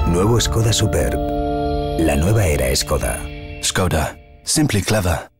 Nuevo Skoda Superb. La nueva era Skoda. Skoda. Simply clever.